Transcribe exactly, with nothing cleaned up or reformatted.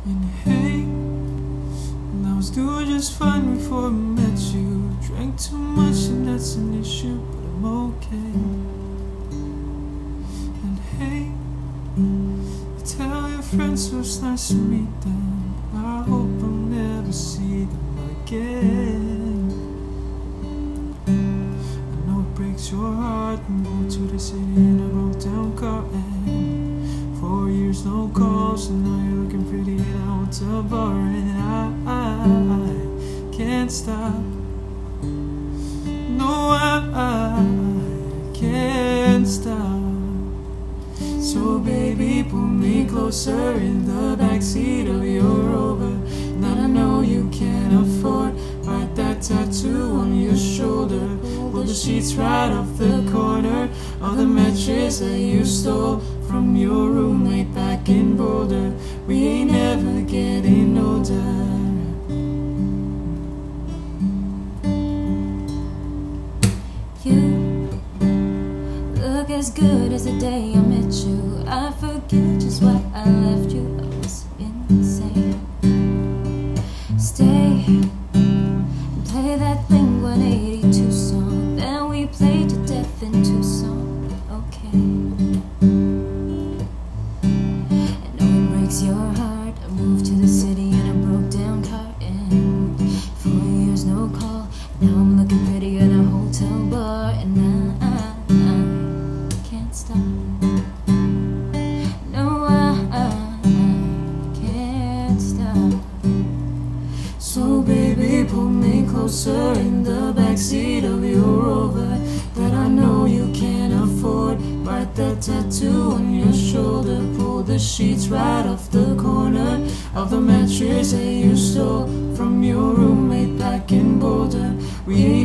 And hey, and I was doing just fine before I met you. Drank too much and that's an issue, but I'm okay. And hey, tell your friends so it's nice to meet them. I hope I'll never see them again. I know it breaks your heart when you go to the city in a broke down car. And four years no calls, and now you're looking pretty in a hotel bar. And I, I, I can't stop. No, I, I can't stop. So baby, pull me closer in the backseat of your Rover that I know you can't afford. Write that tattoo on your shoulder. Pull the sheets right off the corner of the mattress that you stole from your roommate back in Boulder. We ain't ever getting older. You look as good as the day I met you. I forget just why I left you. I was insane. Stay and play that Blink one eighty-two song that we played to death in Tucson. Okay. I know it breaks your heart. I moved to the city in a broke down car, and four years no call. Now I'm looking pretty in a hotel bar, and I, I, I can't stop. No, I, I can't stop. So baby, pull me closer in the backseat of your Rover that I know you can't afford. Write that tattoo on your shoulder. Pull the sheets right off the corner of the mattress that you stole from your roommate back in Boulder. We